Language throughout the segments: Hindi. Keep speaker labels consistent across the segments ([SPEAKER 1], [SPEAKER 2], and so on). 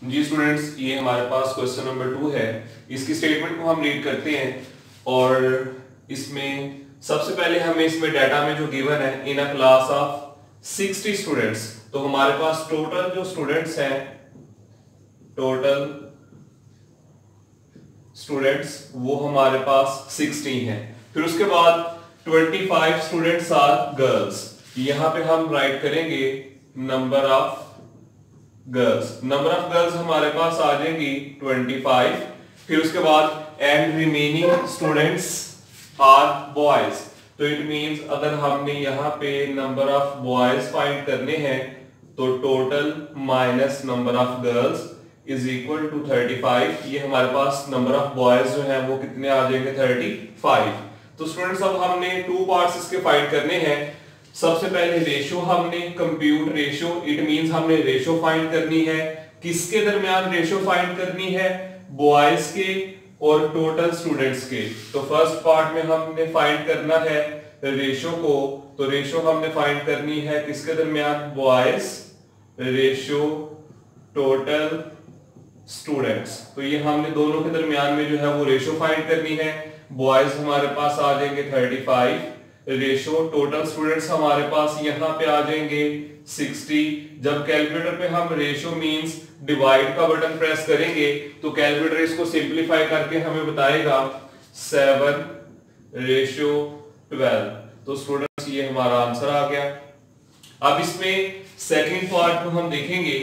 [SPEAKER 1] जी स्टूडेंट्स, ये हमारे पास क्वेश्चन नंबर 2 है। इसकी स्टेटमेंट को हम रीड करते हैं और इसमें सबसे पहले हमें इसमें डाटा में जो गिवन है in a class of 60 students, तो हमारे पास टोटल जो स्टूडेंट्स हैं, टोटल स्टूडेंट्स वो हमारे पास 60 हैं। फिर उसके बाद 25 स्टूडेंट्स आर गर्ल्स। यहां पे हम राइट करेंगे number of girls. Number of girls हमारे पास आ जाएंगी 25। फिर उसके बाद and remaining students are boys. तो इट मींस अगर हमने यहाँ पे नंबर ऑफ बॉयज फाइंड करने हैं तो total minus number of girls is equal to 35। ये हमारे पास नंबर ऑफ बॉयज जो है वो कितने आ जाएंगे 35। तो स्टूडेंट्स अब हमने टू पार्ट्स इसके फाइंड करने हैं। सबसे पहले रेशो हमने कंप्यूट रेशो, इट मींस हमने रेशो फाइंड करनी है। किसके दरमियान रेशो फाइंड करनी है? बॉयज के और टोटल स्टूडेंट्स के। तो फर्स्ट पार्ट में हमने फाइंड करना है रेशो को। तो रेशो हमने फाइंड करनी है किसके दरमियान? Boys ratio total students. तो ये हमने दोनों के दरमियान में जो है वो रेशो फाइंड करनी है। बॉयज हमारे पास आ जाएंगे 35, रेशो टोटल स्टूडेंट्स हमारे पास यहाँ पे आ जाएंगे 60। जब कैलकुलेटर पे हम रेशो मींस डिवाइड का बटन प्रेस करेंगे तो कैलकुलेटर इसको सिंपलीफाई करके हमें बताएगा 7 रेशो 12। तो स्टूडेंट्स ये हमारा आंसर आ गया। अब इसमें सेकंड पार्ट को हम देखेंगे।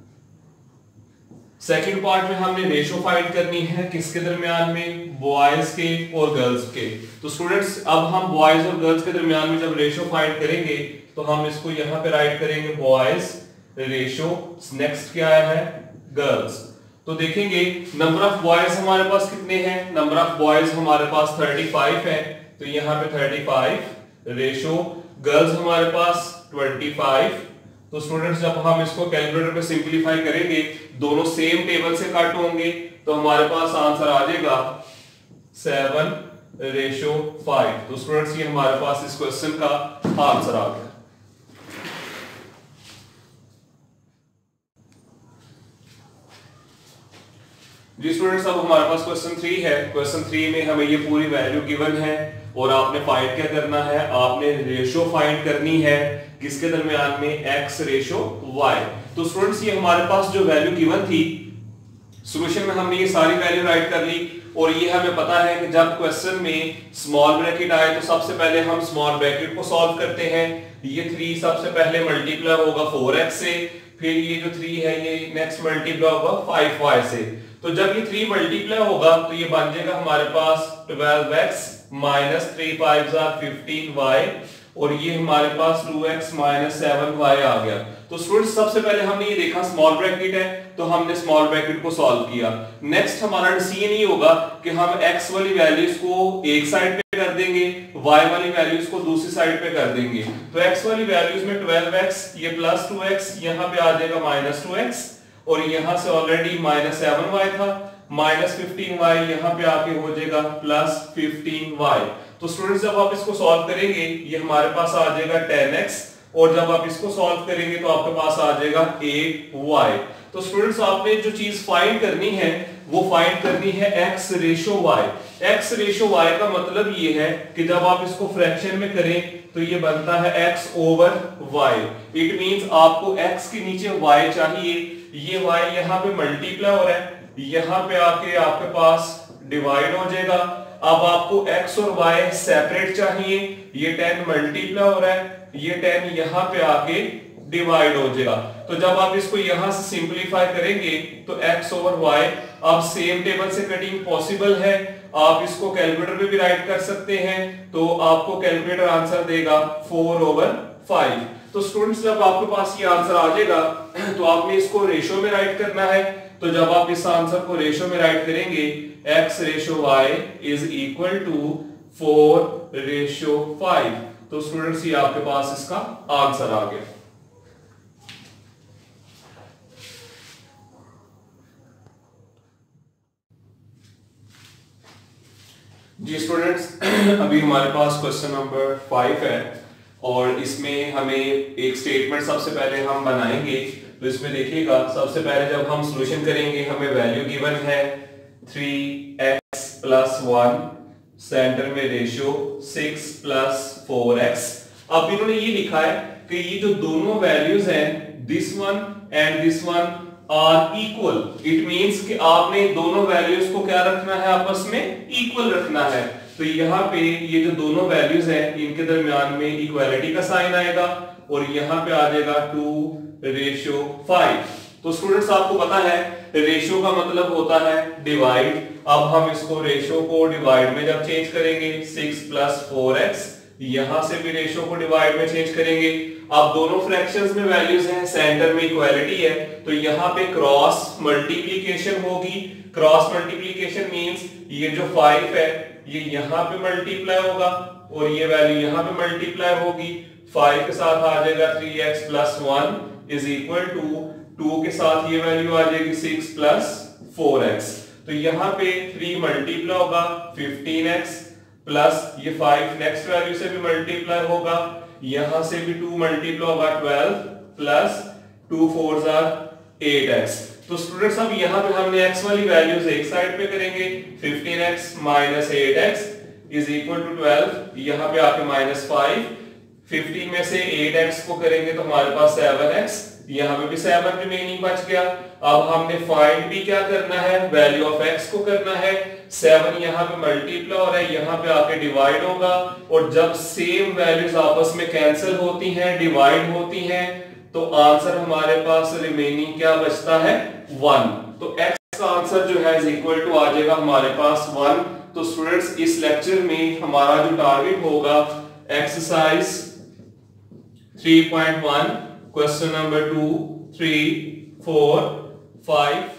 [SPEAKER 1] सेकंड पार्ट में हमने रेशो फाइंड करनी है किसके दरमियान में? बॉयज के और गर्ल्स के। तो स्टूडेंट्स अब हम बॉयज और गर्ल्स के दरमियान में जब रेशो फाइंड करेंगे तो हम इसको यहां पे राइट करेंगे बॉयज रेशो, नेक्स्ट क्या है? गर्ल्स। तो देखेंगे नंबर ऑफ बॉयज हमारे पास कितने हैं? नंबर ऑफ बॉयज हमारे पास 35 है। तो यहां पे 35 रेशो गर्ल्स हमारे पास 25। तो स्टूडेंट्स जब हम इसको कैलकुलेटर पे सिंपलीफाई करेंगे दोनों सेम टेबल से कट होंगे तो हमारे पास आंसर आ जाएगा 7 रेशो 5। तो स्टूडेंट्स ये हमारे पास इस क्वेश्चन का आंसर आ गया। जी स्टूडेंट्स अब हमारे पास क्वेश्चन 3 है। क्वेश्चन 3 में हमें ये पूरी वैल्यू गिवन है और आपने फाइंड क्या करना है? आपने रेशो फाइंड करनी है किसके दरमियान में? x ratio y। तो स्टूडेंट्स ये हमारे पास जो वैल्यू गिवन थी सॉल्यूशन में हमने ये सारी वैल्यू राइट कर ली और ये हमें पता है कि जब क्वेश्चन में स्मॉल ब्रैकेट आए तो सबसे पहले हम स्मॉल ब्रैकेट को सॉल्व करते हैं। ये 3 सबसे पहले मल्टीप्लाई होगा 4x से, फिर ये जो 3 है ये नेक्स्ट मल्टीप्लाई होगा 5y से। तो जब ये 3 मल्टीप्लाई होगा तो ये बन जाएगा हमारे पास 12x माइनस 3 5 15y और ये हमारे पास 2x माइनस 7y आ गया। तो स्टूडेंट्स सबसे पहले हमने ये देखा स्मॉल ब्रैकेट है तो हमने स्मॉल ब्रैकेट को सॉल्व किया। नेक्स्ट हमारा डिसीजन ये होगा कि हम x वाली वैल्यूज को एक साइड पे कर देंगे, y वाली वैल्यूज को दूसरी साइड पे कर देंगे। तो x वाली वैल्यूज में 12x ये प्लस 2x यहाँ पे आ जाएगा माइनस 2x और यहाँ से ऑलरेडी माइनस 7y था, माइनस 15y यहाँ पे आके हो जाएगा प्लस 15y। तो स्टूडेंट्स जब आप इसको सॉल्व करेंगे ये हमारे पास आ जाएगा 10x और जब आप इसको सॉल्व करेंगे तो आपके पास आ जाएगा 8y। तो स्टूडेंट्स आपने जो चीज फाइंड करनी है वो फाइंड करनी है x ratio y। x ratio y का मतलब ये है कि जब आप इसको फ्रैक्शन में करें तो ये बनता है x over y। It means आपको x के नीचे y चाहिए। ये y यहाँ पे मल्टीप्लाई हो रहा है, यहाँ पे आके आपके पास डिवाइड हो जाएगा। अब आपको x और y सेपरेट चाहिए। ये 10 मल्टीप्लाई हो रहा है, ये 10 यहाँ पे आके डिवाइड हो जाएगा। तो जब आप इसको यहां से सिंपलीफाई करेंगे तो x ओवर y, अब सेम टेबल से कटिंग पॉसिबल है, आप इसको कैलकुलेटर पे भी राइट कर सकते हैं। तो आपको कैलकुलेटर आंसर देगा 4 ओवर 5। तो स्टूडेंट्स जब आपके पास ये आंसर आ जाएगा तो आपने इसको रेशो में राइट करना है। तो जब आप इस आंसर को रेशो में राइट करेंगे x ratio y is equal to 4 ratio 5। तो स्टूडेंट्स ये आपके पास इसका आंसर आ गया। जी स्टूडेंट्स अभी हमारे पास क्वेश्चन नंबर 5 है। और इसमें हमें एक स्टेटमेंट सबसे पहले हम बनाएंगे। तो इसमें देखिएगा, सबसे पहले जब हम सॉल्यूशन करेंगे हमें वैल्यू गिवन है 3x + 1, सेंटर में रेशियो 6 + 4x। अब इन्होंने ये लिखा है कि ये जो दोनों वैल्यूज हैं, this one and this one are equal. It means कि आपने दोनों वैल्यूज को क्या रखना है, आपस में इक्वल रखना है। तो यहाँ पे ये जो दोनों वैल्यूज हैं इनके दरमियान में इक्वालिटी का साइन आएगा और यहाँ पे आ जाएगा 2:5। तो स्टूडेंट्स आपको पता है रेशियो का मतलब होता है डिवाइड। अब हम इसको रेशियो को डिवाइड में जब चेंज करेंगे 6 + 4x, यहां से भी रेशियो को डिवाइड में चेंज करेंगे। अब दोनों फ्रैक्शंस में वैल्यूज हैं, सेंटर में इक्वालिटी है, तो यहाँ पे क्रॉस मल्टीप्लिकेशन होगी। क्रॉस मल्टीप्लिकेशन मींस ये जो 5 है ये यहाँ पे मल्टीप्लाई होगा और ये वैल्यू यहाँ पे मल्टीप्लाई होगी। 5 के साथ आ जाएगा 3x + 1 = 2 के साथ ये वैल्यू आ जाएगी 6 + 4x। तो यहाँ पे 3 मल्टीप्लाई होगा 15x प्लस ये 5 नेक्स्ट वैल्यू से भी मल्टीप्लाई होगा, यहां से भी 2 मल्टीप्लाई होगा 12 प्लस 2 4s are 8x। तो स्टूडेंट्स अब यहाँ पे हमने x वाली वैल्यूज एक साइड पे करेंगे। 15x - 8x = 12, यहाँ पे आके -5। 15 में से 8x को करेंगे तो हमारे पास 7x, यहाँ पे भी 7 रिमेनिंग बच गया। अब हमने फाइंड भी क्या करना है, वैल्यू ऑफ x को करना है। 7 यहाँ पे मल्टीप्लाई हो रहा है, यहाँ पे आके डिवाइड होगा और जब सेम वैल्यूज आपस में कैंसिल होती हैं, डिवाइड होती हैं, तो आंसर हमारे पास रिमेनिंग क्या बचता है, 1। तो x का आंसर जो है = आ जाएगा हमारे पास 1। तो स्टूडेंट्स इस लेक्चर में हमारा जो टारगेट होगा एक्सरसाइज 3.1 क्वेश्चन नंबर 2, 3, 4, 5